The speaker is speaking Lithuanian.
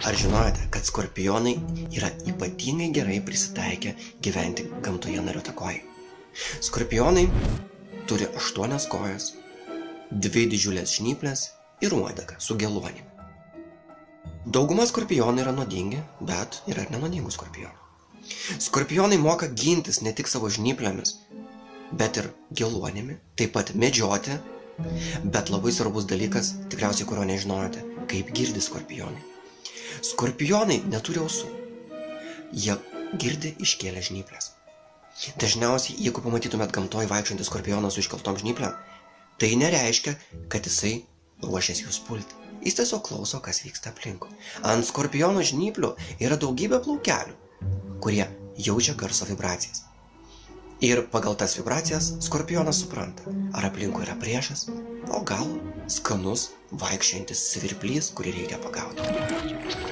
Ar žinojote, kad skorpionai yra ypatingai gerai prisitaikę gyventi gamtoje nariuotakojai? Skorpionai turi 8 kojas, 2 didžiulės žnyplės ir uodegą su geluonimi. Dauguma skorpionų yra nuodingi, bet yra ir nenuodingų skorpionų. Skorpionai moka gintis ne tik savo žnyplėmis, bet ir geluonimi, taip pat medžioti, bet labai svarbus dalykas, tikriausiai kurio nežinojote, kaip girdi skorpionai. Skorpionai neturi ausų. Jie girdi iškėlę žnyplės. Dažniausiai, jeigu pamatytumėt gamtoj vaikščiantį skorpioną su iškeltom žnyplėm, tai nereiškia, kad jisai ruošiasi jūs pulti. Jis tiesiog klauso, kas vyksta aplinkui. Ant skorpiono žnyplių yra daugybė plaukelių, kurie jaučia garso vibracijas. Ir pagal tas vibracijas skorpionas supranta, ar aplinkui yra priešas, o gal skanus vaikščiojantis svirplys, kurį reikia pagauti.